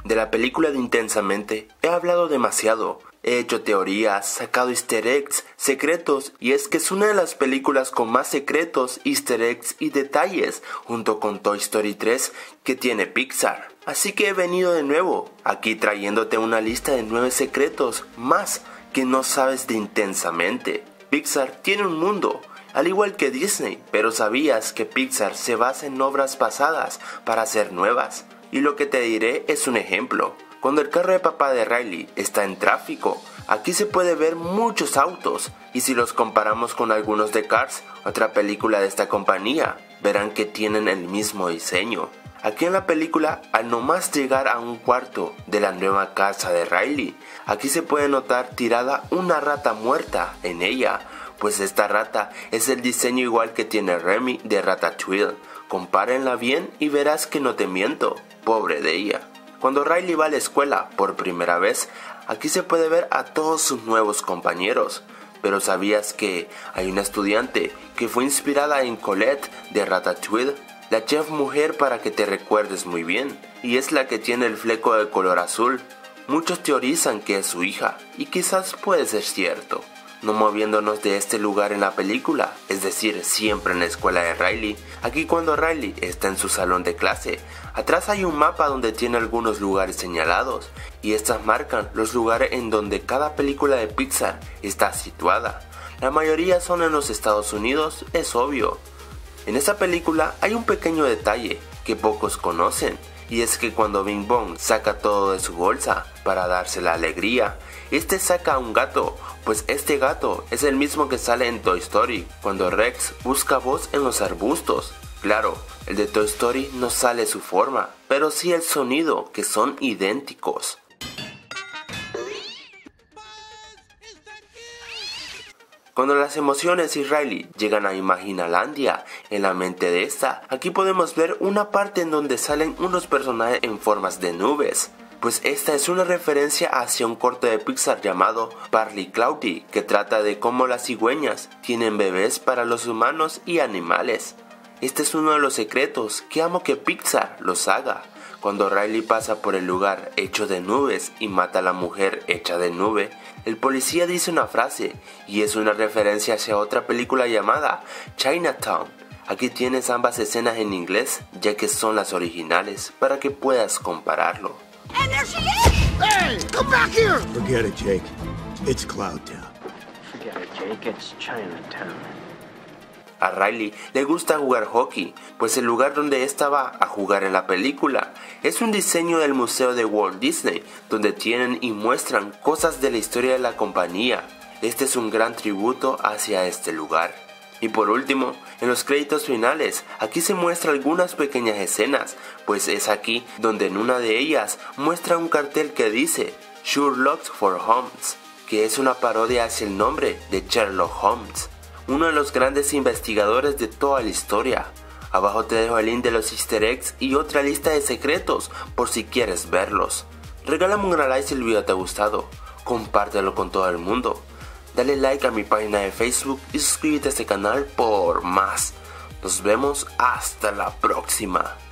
De la película de Intensamente he hablado demasiado. He hecho teorías, sacado easter eggs, secretos, y es que es una de las películas con más secretos, easter eggs y detalles, junto con Toy Story 3, que tiene Pixar. Así que he venido de nuevo, aquí trayéndote una lista de 9 secretos más que no sabes de Intensamente. Pixar tiene un mundo, al igual que Disney, pero ¿sabías que Pixar se basa en obras pasadas para hacer nuevas? Y lo que te diré es un ejemplo. Cuando el carro de papá de Riley está en tráfico, aquí se puede ver muchos autos, y si los comparamos con algunos de Cars, otra película de esta compañía, verán que tienen el mismo diseño. Aquí en la película, al nomás llegar a un cuarto de la nueva casa de Riley, aquí se puede notar tirada una rata muerta en ella, pues esta rata es el diseño igual que tiene Remy de Ratatouille. Compárenla bien y verás que no te miento, pobre de ella. Cuando Riley va a la escuela por primera vez, aquí se puede ver a todos sus nuevos compañeros. Pero ¿sabías que hay una estudiante que fue inspirada en Colette de Ratatouille? La chef mujer para que te recuerdes muy bien, y es la que tiene el fleco de color azul. Muchos teorizan que es su hija, y quizás puede ser cierto. No moviéndonos de este lugar en la película, es decir, siempre en la escuela de Riley, aquí cuando Riley está en su salón de clase, atrás hay un mapa donde tiene algunos lugares señalados, y estas marcan los lugares en donde cada película de Pixar está situada. La mayoría son en los Estados Unidos, es obvio. En esta película hay un pequeño detalle que pocos conocen, y es que cuando Bing Bong saca todo de su bolsa para darse la alegría, este saca a un gato, pues este gato es el mismo que sale en Toy Story, cuando Rex busca a Buzz en los arbustos. Claro, el de Toy Story no sale su forma, pero sí el sonido, que son idénticos. Cuando las emociones y Riley llegan a Imaginalandia, en la mente de esta, aquí podemos ver una parte en donde salen unos personajes en formas de nubes. Pues esta es una referencia hacia un corto de Pixar llamado Barley Cloudy, que trata de cómo las cigüeñas tienen bebés para los humanos y animales. Este es uno de los secretos que amo que Pixar los haga. Cuando Riley pasa por el lugar hecho de nubes y mata a la mujer hecha de nube, el policía dice una frase, y es una referencia hacia otra película llamada Chinatown. Aquí tienes ambas escenas en inglés, ya que son las originales, para que puedas compararlo. And there she is! Hey, come back here! Forget it, Jake. It's Cloud Town. Forget it, Jake. It's Chinatown. A Riley le gusta jugar hockey, pues el lugar donde estaba a jugar en la película es un diseño del museo de Walt Disney, donde tienen y muestran cosas de la historia de la compañía. Este es un gran tributo hacia este lugar. Y por último, en los créditos finales, aquí se muestra algunas pequeñas escenas, pues es aquí donde en una de ellas muestra un cartel que dice Sherlock for Holmes, que es una parodia hacia el nombre de Sherlock Holmes, uno de los grandes investigadores de toda la historia. Abajo te dejo el link de los easter eggs y otra lista de secretos por si quieres verlos. Regálame un gran like si el video te ha gustado, compártelo con todo el mundo. Dale like a mi página de Facebook y suscríbete a este canal por más. Nos vemos hasta la próxima.